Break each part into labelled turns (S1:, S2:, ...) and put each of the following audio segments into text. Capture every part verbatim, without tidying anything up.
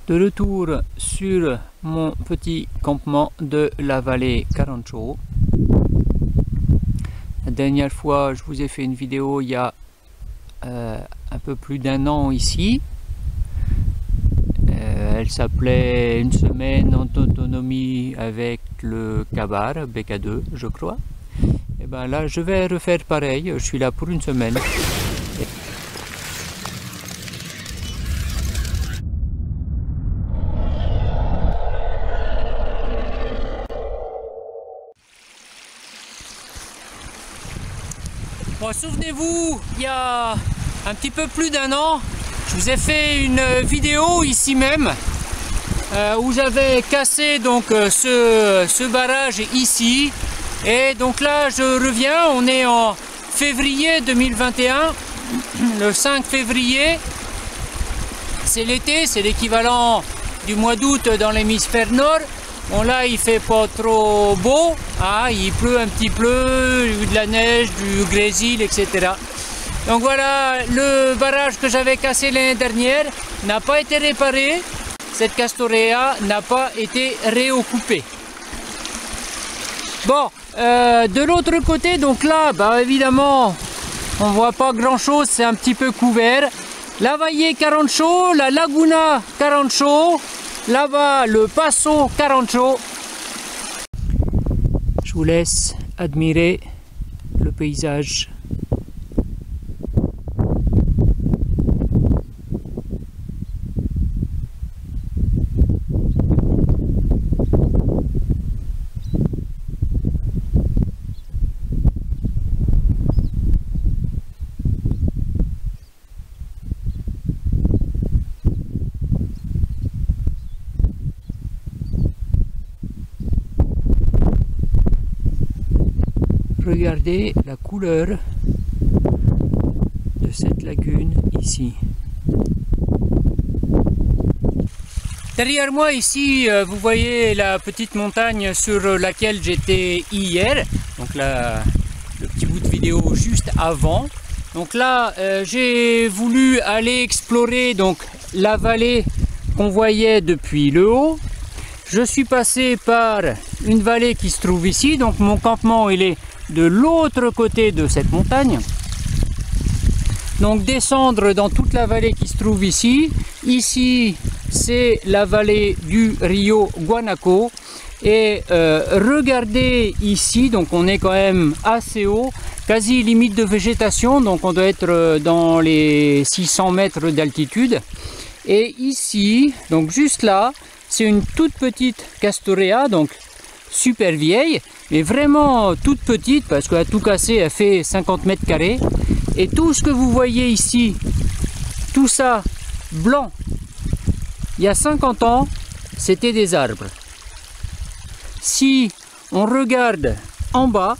S1: De retour sur mon petit campement de la vallée Karancho. La dernière fois, je vous ai fait une vidéo il y a euh, un peu plus d'un an ici. Euh, elle s'appelait Une semaine en autonomie avec le Kabar, B K deux, je crois. Et ben là, je vais refaire pareil. Je suis là pour une semaine. Bon, souvenez-vous, il y a un petit peu plus d'un an, je vous ai fait une vidéo ici même euh, où j'avais cassé donc ce, ce barrage ici. Et donc là, je reviens, on est en février deux mille vingt et un, le cinq février. C'est l'été, c'est l'équivalent du mois d'août dans l'hémisphère nord. Bon, là il fait pas trop beau, hein, il pleut un petit peu, de la neige, du grésil, et cetera. Donc voilà, le barrage que j'avais cassé l'année dernière n'a pas été réparé. Cette Castorea n'a pas été réoccupée. Bon, euh, de l'autre côté, donc là, bah évidemment, on voit pas grand chose, c'est un petit peu couvert. La Valle Karancho, la Laguna Karancho. Là-bas, le Passo Karancho. Je vous laisse admirer le paysage. Regardez la couleur de cette lagune ici. Derrière moi ici, vous voyez la petite montagne sur laquelle j'étais hier. Donc là, le petit bout de vidéo juste avant. Donc là, euh, j'ai voulu aller explorer donc la vallée qu'on voyait depuis le haut. Je suis passé par une vallée qui se trouve ici. Donc mon campement, il est de l'autre côté de cette montagne. Donc descendre dans toute la vallée qui se trouve ici. Ici, c'est la vallée du Rio Guanaco. Et euh, regardez ici, donc on est quand même assez haut, quasi limite de végétation, donc on doit être dans les six cents mètres d'altitude. Et ici, donc juste là, c'est une toute petite Castorea, donc super vieille, mais vraiment toute petite parce qu'à tout casser, elle fait cinquante mètres carrés. Et tout ce que vous voyez ici, tout ça blanc, il y a cinquante ans, c'était des arbres. Si on regarde en bas,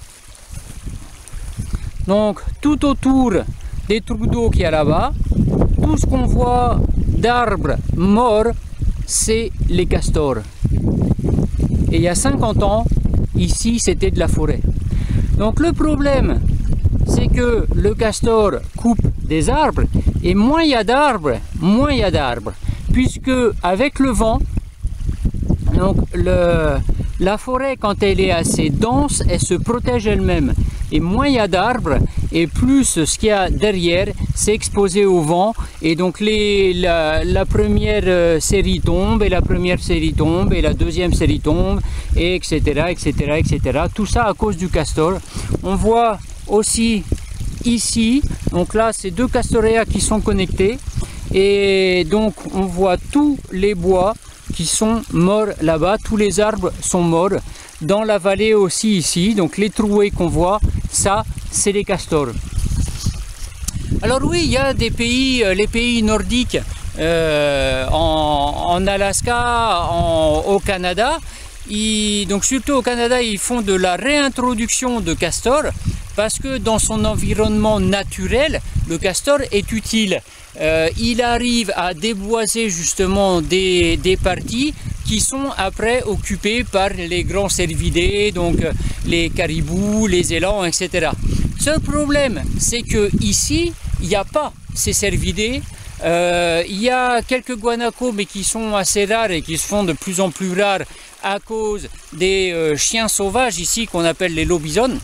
S1: donc tout autour des trous d'eau qu'il y a là-bas, tout ce qu'on voit d'arbres morts, c'est les castors. Et il y a cinquante ans, ici, c'était de la forêt. Donc le problème, c'est que le castor coupe des arbres, et moins il y a d'arbres, moins il y a d'arbres. Puisque avec le vent, donc le, la forêt, quand elle est assez dense, elle se protège elle-même. Et moins il y a d'arbres, et plus ce qu'il y a derrière, c'est exposé au vent. Et donc les, la, la première série tombe, et la première série tombe, et la deuxième série tombe, et etc., etc., et cetera. Tout ça à cause du castor. On voit aussi ici, donc là, c'est deux Castorea qui sont connectés. Et donc on voit tous les bois qui sont morts là-bas, tous les arbres sont morts. Dans la vallée aussi ici, donc les trouées qu'on voit, ça c'est les castors. Alors oui, il y a des pays, les pays nordiques, euh, en, en Alaska, en, au Canada, ils, donc surtout au Canada, ils font de la réintroduction de castors parce que dans son environnement naturel, le castor est utile. Euh, il arrive à déboiser justement des, des parties qui sont après occupées par les grands cervidés, donc les caribous, les élans, et cetera. Seul problème, c'est que ici, il n'y a pas ces cervidés, Euh, il y a quelques guanacos, mais qui sont assez rares et qui se font de plus en plus rares à cause des euh, chiens sauvages ici qu'on appelle les lobisons.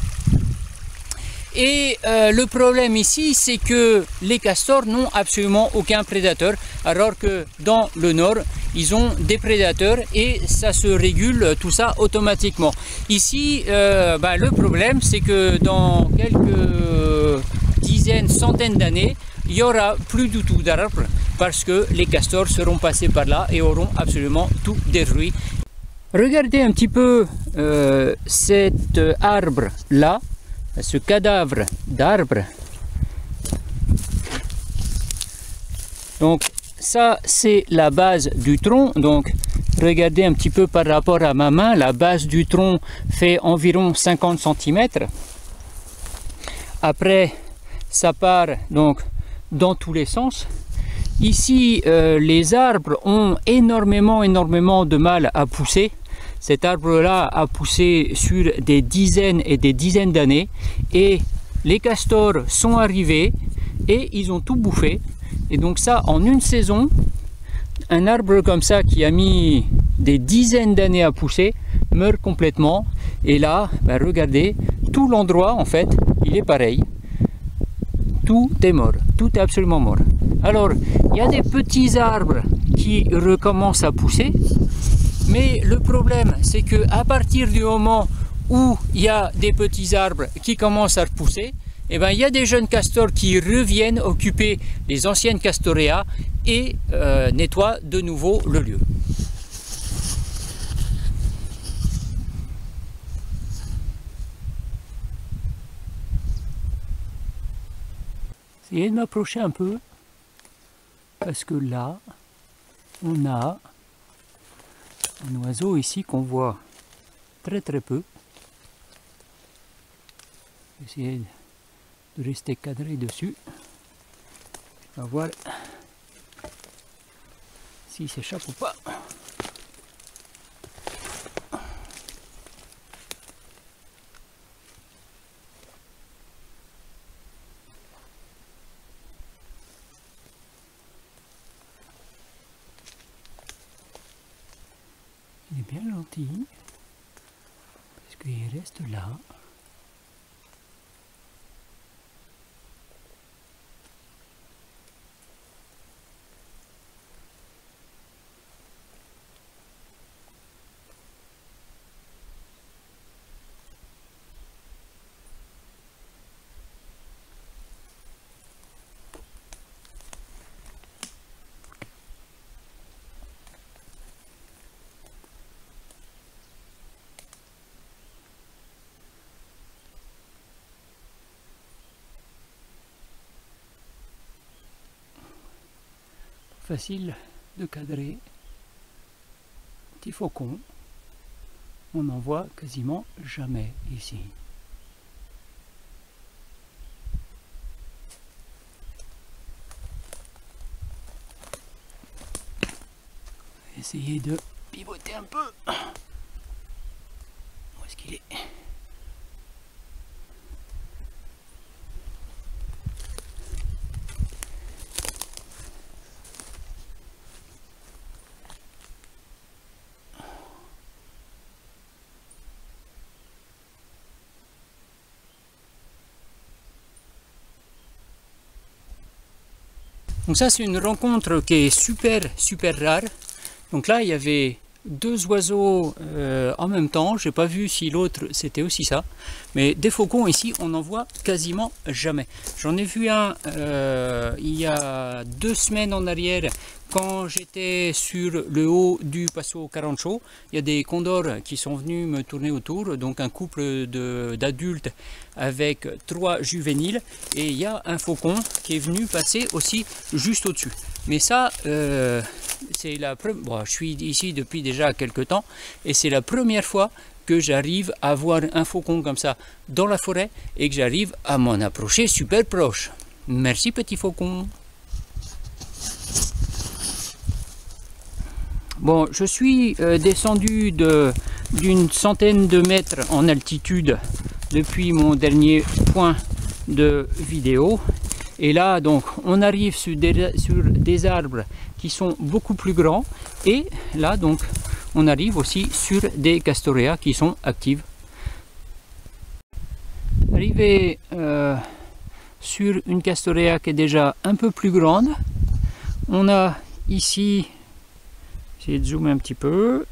S1: Et euh, le problème ici, c'est que les castors n'ont absolument aucun prédateur, alors que dans le nord, ils ont des prédateurs et ça se régule tout ça automatiquement. Ici, euh, bah, le problème, c'est que dans quelques dizaines, centaines d'années, il n'y aura plus du tout d'arbres parce que les castors seront passés par là et auront absolument tout détruit. Regardez un petit peu euh, cet arbre là, ce cadavre d'arbre. Donc ça c'est la base du tronc. Donc regardez un petit peu par rapport à ma main, la base du tronc fait environ cinquante centimètres. Après ça part donc dans tous les sens. Ici euh, les arbres ont énormément énormément de mal à pousser. Cet arbre-là a poussé sur des dizaines et des dizaines d'années et les castors sont arrivés et ils ont tout bouffé. Et donc ça, en une saison, un arbre comme ça qui a mis des dizaines d'années à pousser meurt complètement. Et là, ben regardez, tout l'endroit en fait, il est pareil. Tout est mort, tout est absolument mort. Alors, il y a des petits arbres qui recommencent à pousser. Mais le problème, c'est que à partir du moment où il y a des petits arbres qui commencent à repousser, eh ben, il y a des jeunes castors qui reviennent occuper les anciennes castoreas et euh, nettoient de nouveau le lieu. Essayez de m'approcher un peu, parce que là, on a un oiseau ici qu'on voit très très peu. Essayez de rester cadré dessus. On va voir s'il s'échappe ou pas. Il est bien gentil, parce qu'il reste là. Facile de cadrer. Petit faucon, on n'en voit quasiment jamais ici. Essayer de pivoter un peu. Où est-ce qu'il est ? Donc ça c'est une rencontre qui est super super rare. Donc là il y avait deux oiseaux euh, en même temps. J'ai pas vu si l'autre c'était aussi ça. Mais des faucons ici on n'en voit quasiment jamais. J'en ai vu un euh, il y a deux semaines en arrière quand j'étais sur le haut du Passo Carancho. Il y a des condors qui sont venus me tourner autour. Donc un couple d'adultes avec trois juvéniles. Et il y a un faucon qui est venu passer aussi juste au-dessus. Mais ça, euh, c'est la première. Bon, je suis ici depuis déjà quelques temps et c'est la première fois que j'arrive à voir un faucon comme ça dans la forêt et que j'arrive à m'en approcher super proche. Merci petit faucon. Bon, je suis euh, descendu de d'une centaine de mètres en altitude depuis mon dernier point de vidéo Et là, donc, on arrive sur des, sur des arbres qui sont beaucoup plus grands. Et là, donc, on arrive aussi sur des castoreas qui sont actives. Arrivé euh, sur une castorea qui est déjà un peu plus grande, on a ici, j'essaie de zoomer un petit peu,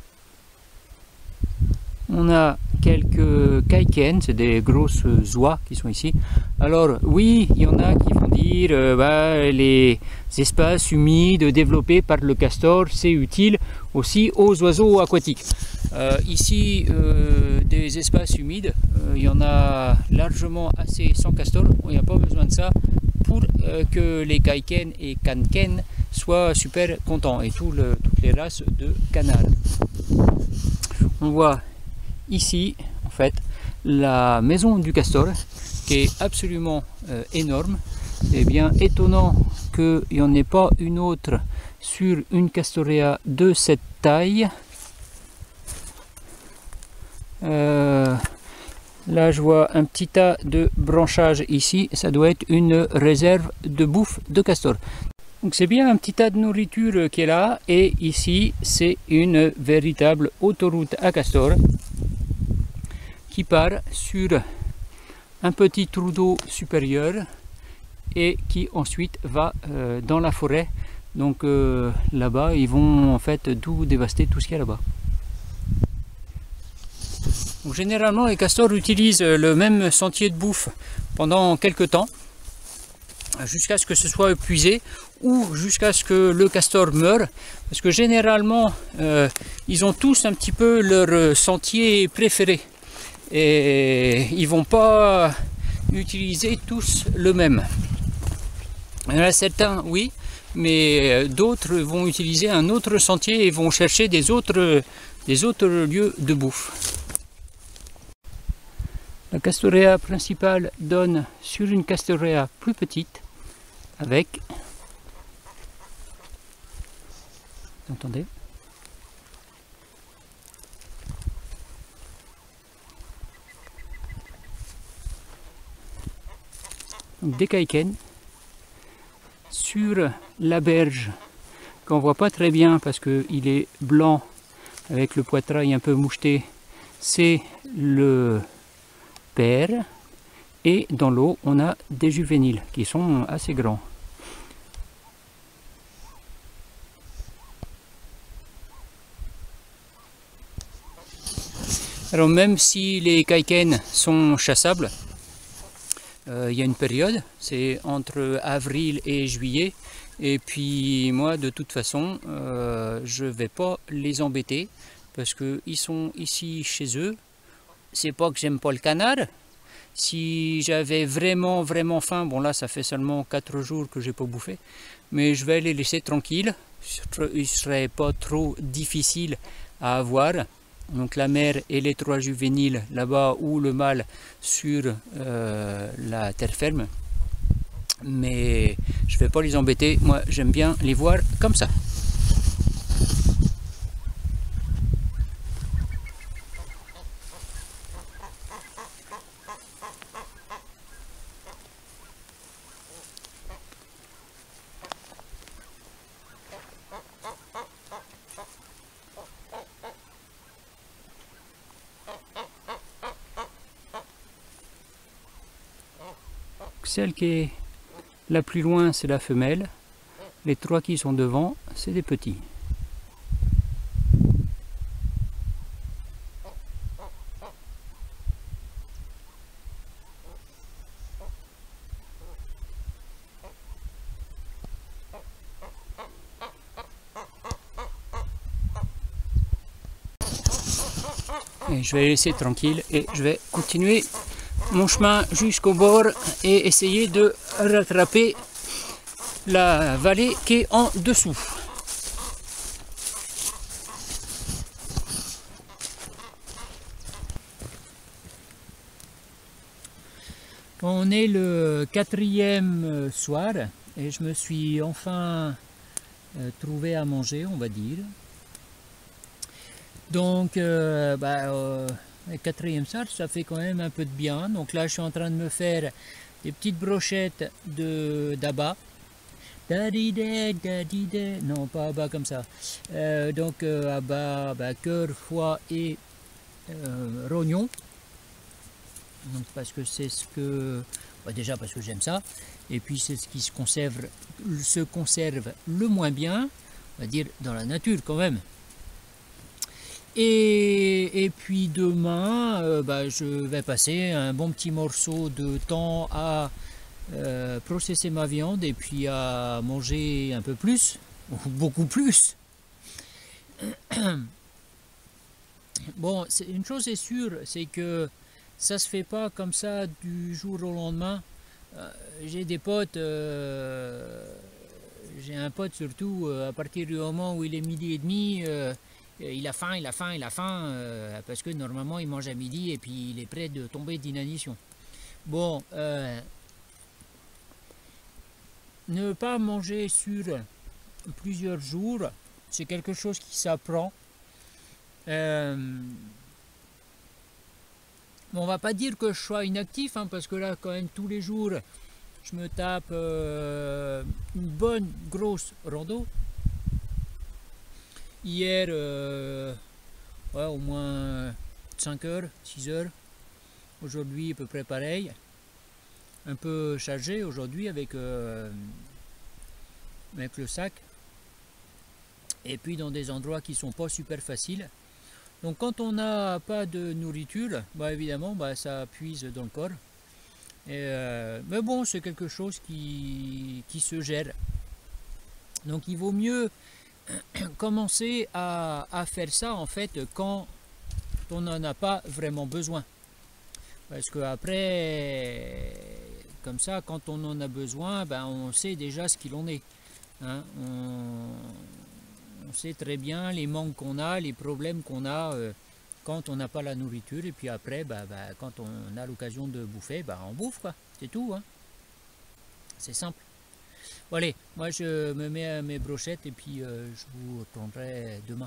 S1: on a quelques kaikens, c'est des grosses oies qui sont ici. Alors oui, il y en a qui vont dire euh, bah, les espaces humides développés par le castor, c'est utile aussi aux oiseaux aquatiques. Euh, ici, euh, des espaces humides, euh, il y en a largement assez sans castor, il n'y a pas besoin de ça pour euh, que les kaikens et kanken soient super contents, et tout le, toutes les races de canards. On voit ici en fait la maison du castor qui est absolument euh, énorme. C'est bien étonnant qu'il n'y en ait pas une autre sur une castorea de cette taille. Euh, là je vois un petit tas de branchages ici, ça doit être une réserve de bouffe de castor. Donc c'est bien un petit tas de nourriture qui est là, et ici c'est une véritable autoroute à castor qui part sur un petit trou d'eau supérieur et qui ensuite va euh, dans la forêt. Donc euh, là-bas ils vont en fait tout dévaster, tout ce qu'il y a là-bas. Donc, généralement les castors utilisent le même sentier de bouffe pendant quelques temps, jusqu'à ce que ce soit épuisé ou jusqu'à ce que le castor meure, parce que généralement euh, ils ont tous un petit peu leur sentier préféré et ils vont pas utiliser tous le même. Il y en a certains oui, mais d'autres vont utiliser un autre sentier et vont chercher des autres, des autres lieux de bouffe. La castorea principale donne sur une castorea plus petite avec, vous entendez, donc des kaikens sur la berge qu'on voit pas très bien parce qu'il est blanc avec le poitrail un peu moucheté. C'est le père, et dans l'eau on a des juvéniles qui sont assez grands. Alors même si les kaikens sont chassables, euh, il y a une période, c'est entre avril et juillet, et puis moi de toute façon euh, je vais pas les embêter parce que ils sont ici chez eux. C'est pas que j'aime pas le canard. Si j'avais vraiment vraiment faim, bon là ça fait seulement quatre jours que j'ai pas bouffé, mais je vais les laisser tranquilles, il serait pas trop difficile à avoir. Donc la mère et les trois juvéniles là-bas, ou le mâle sur euh, la terre ferme, mais je vais pas les embêter, moi j'aime bien les voir comme ça. Celle qui est la plus loin, c'est la femelle. Les trois qui sont devant, c'est des petits. Et je vais les laisser tranquilles et je vais continuer mon chemin jusqu'au bord et essayer de rattraper la vallée qui est en dessous. On est le quatrième soir et je me suis enfin euh, trouvé à manger, on va dire. Donc, euh, bah, euh, le quatrième soir, ça fait quand même un peu de bien. Donc là, je suis en train de me faire des petites brochettes de d'abat. Non, pas abat comme ça. Euh, donc euh, abat, bah, cœur, foie et euh, rognon. Donc parce que c'est ce que, bah, déjà parce que j'aime ça, et puis c'est ce qui se conserve, se conserve le moins bien, on va dire dans la nature quand même. Et, et puis demain, euh, bah, je vais passer un bon petit morceau de temps à euh, processer ma viande et puis à manger un peu plus, ou beaucoup plus. Bon, une chose est sûre, c'est que ça se fait pas comme ça du jour au lendemain. Euh, j'ai des potes, euh, j'ai un pote surtout, euh, à partir du moment où il est midi et demi, euh, il a faim, il a faim, il a faim, euh, parce que normalement il mange à midi et puis il est prêt de tomber d'inanition. Bon, euh, ne pas manger sur plusieurs jours, c'est quelque chose qui s'apprend. Euh, on va pas dire que je sois inactif, hein, parce que là quand même tous les jours je me tape euh, une bonne grosse rando. Hier euh, ouais, au moins cinq heures, six heures. Aujourd'hui à peu près pareil. Un peu chargé aujourd'hui avec, euh, avec le sac. Et puis dans des endroits qui sont pas super faciles. Donc quand on n'a pas de nourriture, bah évidemment bah, ça puise dans le corps. Et euh, mais bon, c'est quelque chose qui, qui se gère. Donc il vaut mieux commencer à, à faire ça en fait quand on n'en a pas vraiment besoin. Parce que après, comme ça, quand on en a besoin, ben, on sait déjà ce qu'il en est. Hein, on, On sait très bien les manques qu'on a, les problèmes qu'on a euh, quand on n'a pas la nourriture. Et puis après, bah, bah, quand on a l'occasion de bouffer, bah, on bouffe, quoi. C'est tout. Hein. C'est simple. Bon, allez, moi je me mets à mes brochettes et puis euh, je vous reprendrai demain.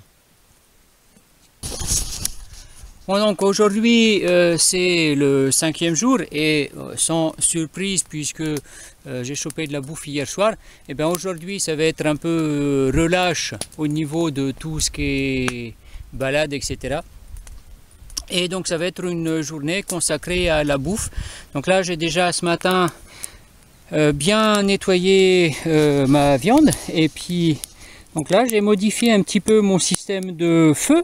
S1: Bon, donc aujourd'hui euh, c'est le cinquième jour et euh, sans surprise puisque euh, j'ai chopé de la bouffe hier soir, et bien aujourd'hui ça va être un peu euh, relâche au niveau de tout ce qui est balade, et cetera. Et donc ça va être une journée consacrée à la bouffe. Donc là j'ai déjà ce matin euh, bien nettoyé euh, ma viande et puis donc là j'ai modifié un petit peu mon système de feu.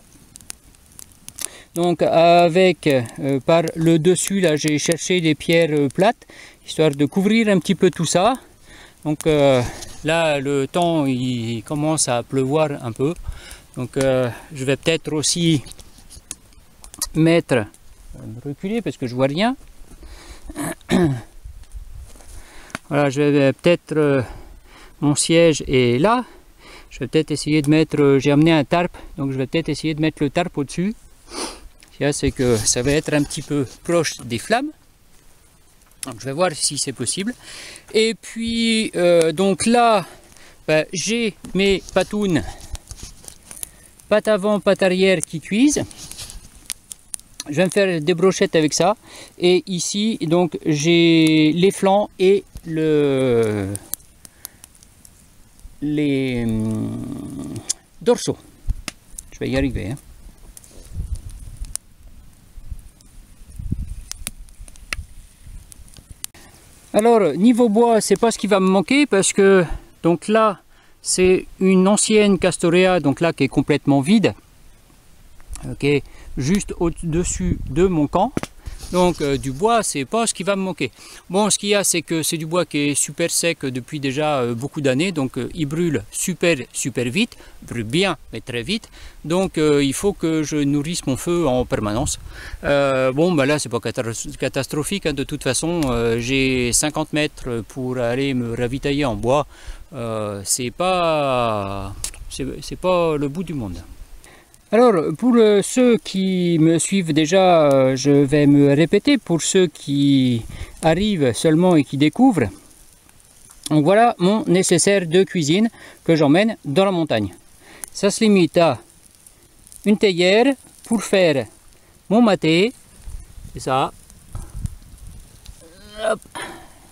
S1: Donc avec euh, par le dessus là j'ai cherché des pierres euh, plates histoire de couvrir un petit peu tout ça. Donc euh, là le temps il commence à pleuvoir un peu, donc euh, je vais peut-être aussi mettre, me reculer parce que je vois rien. Voilà, je vais peut-être euh, mon siège est là, je vais peut-être essayer de mettre, euh, j'ai amené un tarp, donc je vais peut-être essayer de mettre le tarp au-dessus. C'est que ça va être un petit peu proche des flammes, donc je vais voir si c'est possible. Et puis euh, donc là ben, j'ai mes patounes, pâte avant pâte arrière qui cuisent. Je vais me faire des brochettes avec ça, et ici donc j'ai les flancs et le les hum, dorsaux. Je vais y arriver, hein. Alors niveau bois, c'est pas ce qui va me manquer parce que donc là c'est une ancienne Castorea, donc là qui est complètement vide, ok, juste au-dessus de mon camp. Donc euh, du bois, c'est pas ce qui va me manquer. Bon, ce qu'il y a, c'est que c'est du bois qui est super sec depuis déjà euh, beaucoup d'années, donc euh, il brûle super super vite, brûle bien mais très vite. Donc euh, il faut que je nourrisse mon feu en permanence. Euh, bon, bah là c'est pas catastrophique, hein, de toute façon. Euh, j'ai cinquante mètres pour aller me ravitailler en bois. Euh, c'est pas c'est pas le bout du monde. Alors, pour euh, ceux qui me suivent déjà, euh, je vais me répéter. Pour ceux qui arrivent seulement et qui découvrent, donc voilà mon nécessaire de cuisine que j'emmène dans la montagne. Ça se limite à une théière pour faire mon maté, c'est ça. Hop.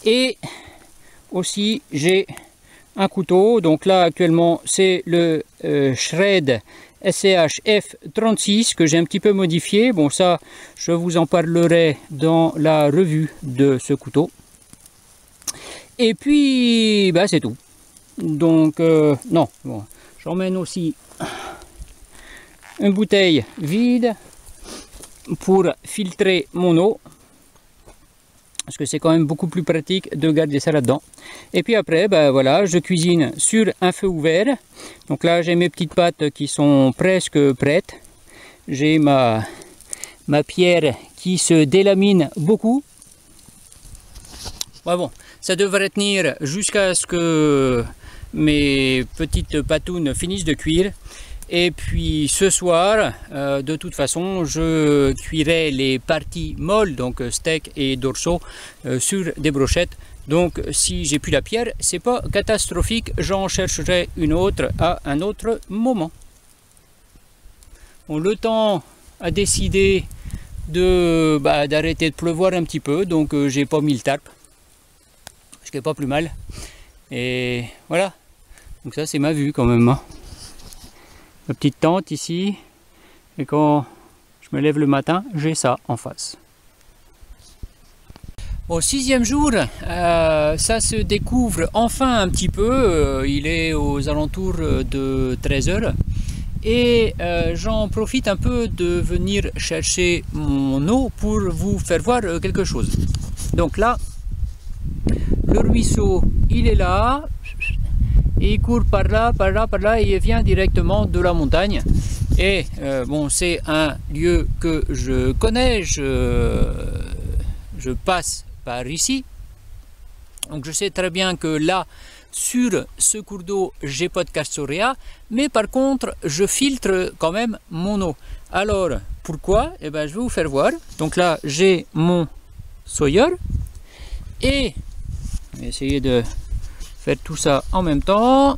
S1: Et aussi j'ai un couteau, donc là actuellement c'est le euh, Shred S C H F trente-six que j'ai un petit peu modifié. Bon, ça je vous en parlerai dans la revue de ce couteau. Et puis bah, c'est tout. Donc euh, non, bon, j'emmène aussi une bouteille vide pour filtrer mon eau, parce que c'est quand même beaucoup plus pratique de garder ça là-dedans. Et puis après, ben voilà, je cuisine sur un feu ouvert. Donc là, j'ai mes petites pâtes qui sont presque prêtes. J'ai ma, ma pierre qui se délamine beaucoup. Ouais, bon, ça devrait tenir jusqu'à ce que mes petites patounes finissent de cuire. Et puis ce soir, euh, de toute façon, je cuirai les parties molles, donc steak et dorsaux, euh, sur des brochettes. Donc si j'ai plus la pierre, c'est pas catastrophique, j'en chercherai une autre à un autre moment. Bon, le temps a décidé de bah, d'arrêter de pleuvoir un petit peu, donc euh, j'ai pas mis le tarp, ce qui est pas plus mal. Et voilà, donc ça c'est ma vue quand même, hein. Ma petite tente ici, et quand je me lève le matin, j'ai ça en face. Au sixième jour, euh, ça se découvre enfin un petit peu, euh, il est aux alentours de treize heures, et euh, j'en profite un peu de venir chercher mon eau pour vous faire voir quelque chose. Donc là, le ruisseau, il est là. Et il court par là, par là, par là, et il vient directement de la montagne. Et euh, bon, c'est un lieu que je connais, je, je passe par ici. Donc je sais très bien que là, sur ce cours d'eau, j'ai pas de castorea, mais par contre, je filtre quand même mon eau. Alors, pourquoi? Eh ben, je vais vous faire voir. Donc là, j'ai mon Sawyer, et je vais essayer de faire tout ça en même temps.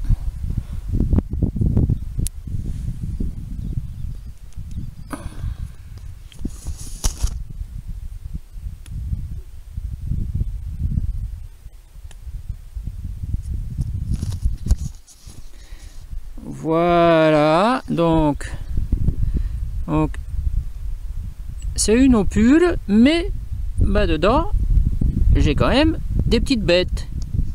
S1: Voilà, donc, donc c'est une eau pure, mais bah, dedans, j'ai quand même des petites bêtes.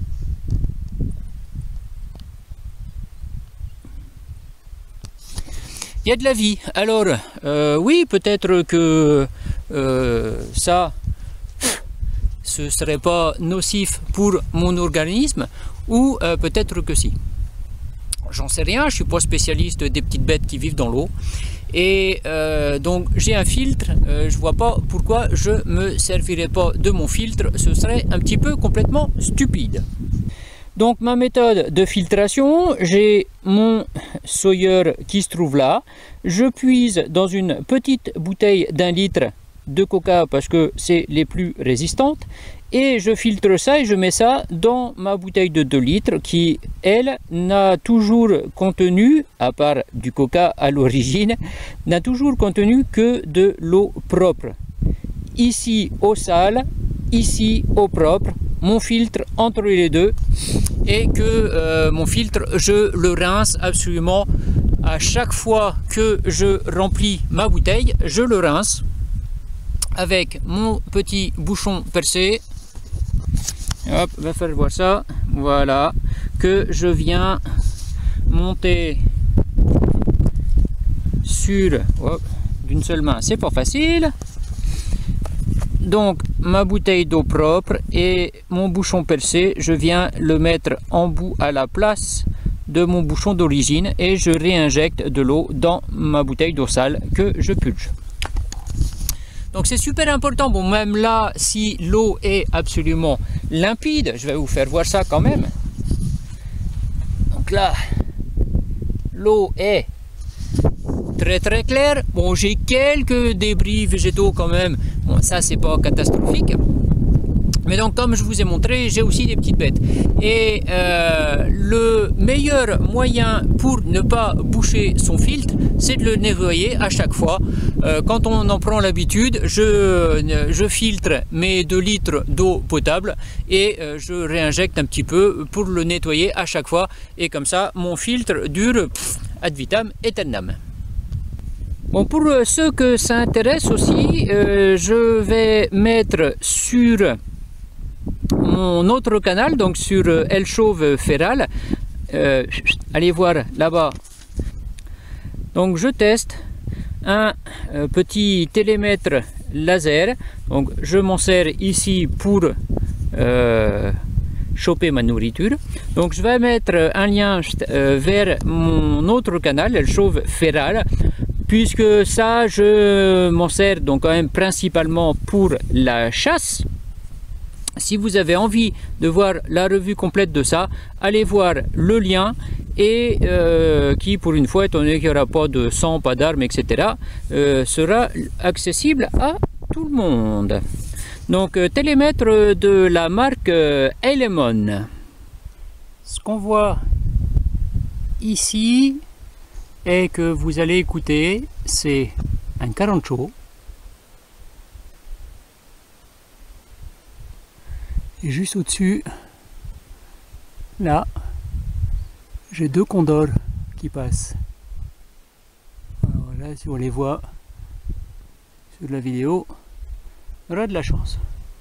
S1: Il y a de la vie. Alors, euh, oui, peut-être que euh, ça, ce serait pas nocif pour mon organisme, ou euh, peut-être que si. J'en sais rien, je suis pas spécialiste des petites bêtes qui vivent dans l'eau. Et euh, donc j'ai un filtre, euh, je vois pas pourquoi je me servirais pas de mon filtre, ce serait un petit peu complètement stupide. Donc ma méthode de filtration, j'ai mon Sawyer qui se trouve là, je puise dans une petite bouteille d'un litre de coca parce que c'est les plus résistantes, et je filtre ça et je mets ça dans ma bouteille de deux litres qui, elle, n'a toujours contenu, à part du coca à l'origine, n'a toujours contenu que de l'eau propre. Ici eau sale, ici eau propre, mon filtre entre les deux, et que euh, mon filtre, je le rince absolument à chaque fois que je remplis ma bouteille, je le rince avec mon petit bouchon percé. Hop, on va faire voir ça. Voilà, que je viens monter sur d'une seule main, c'est pas facile. Donc ma bouteille d'eau propre et mon bouchon percé, je viens le mettre en bout à la place de mon bouchon d'origine et je réinjecte de l'eau dans ma bouteille d'eau sale que je purge. Donc c'est super important. Bon, même là, si l'eau est absolument limpide, je vais vous faire voir ça quand même. Donc là, l'eau est très très claire. Bon, j'ai quelques débris végétaux quand même. Bon, ça c'est pas catastrophique. Mais donc, comme je vous ai montré, j'ai aussi des petites bêtes. Et euh, le meilleur moyen pour ne pas boucher son filtre, c'est de le nettoyer à chaque fois. Euh, quand on en prend l'habitude, je, je filtre mes deux litres d'eau potable et euh, je réinjecte un petit peu pour le nettoyer à chaque fois. Et comme ça, mon filtre dure pff, ad vitam aeternam. Bon, pour ceux que ça intéresse aussi, euh, je vais mettre sur mon autre canal, donc sur El Chauve Feral, euh, allez voir là-bas. Donc je teste un euh, petit télémètre laser. Donc je m'en sers ici pour euh, choper ma nourriture. Donc je vais mettre un lien euh, vers mon autre canal, El Chauve Feral, puisque ça je m'en sers donc quand même principalement pour la chasse. Si vous avez envie de voir la revue complète de ça, allez voir le lien et euh, qui, pour une fois, étant donné qu'il n'y aura pas de sang, pas d'armes, et cetera, euh, sera accessible à tout le monde. Donc, euh, télémètre de la marque euh, Elemon. Ce qu'on voit ici et que vous allez écouter, c'est un carancho. Et juste au-dessus, là, j'ai deux condors qui passent. Alors là, si on les voit sur la vidéo, on aura de la chance.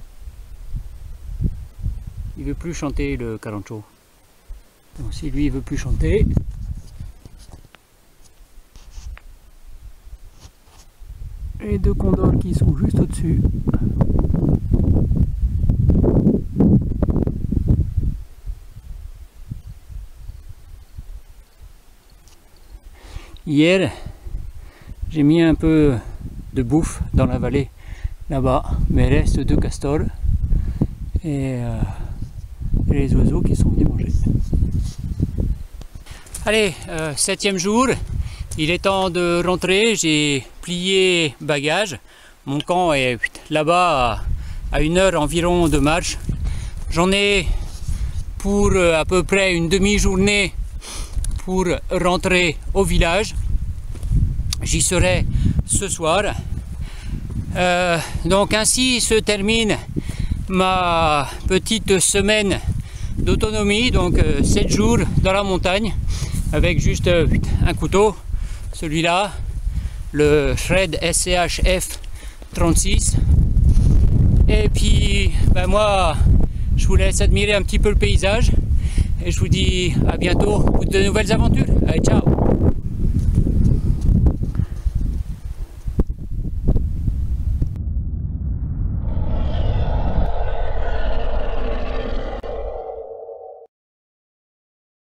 S1: Il veut plus chanter, le carancho. Donc si lui il veut plus chanter, les deux condors qui sont juste au-dessus. Hier, j'ai mis un peu de bouffe dans la vallée, là-bas, mais il reste deux castors et euh, les oiseaux qui sont venus manger. Allez, euh, septième jour, il est temps de rentrer, j'ai plié bagage, mon camp est là-bas à une heure environ de marche. J'en ai pour à peu près une demi-journée pour rentrer au village. J'y serai ce soir. Euh, donc ainsi se termine ma petite semaine d'autonomie, donc euh, sept jours dans la montagne avec juste euh, un couteau, celui-là, le Shred S C H F trente-six. Et puis ben moi je vous laisse admirer un petit peu le paysage et je vous dis à bientôt pour de nouvelles aventures. Allez, ciao!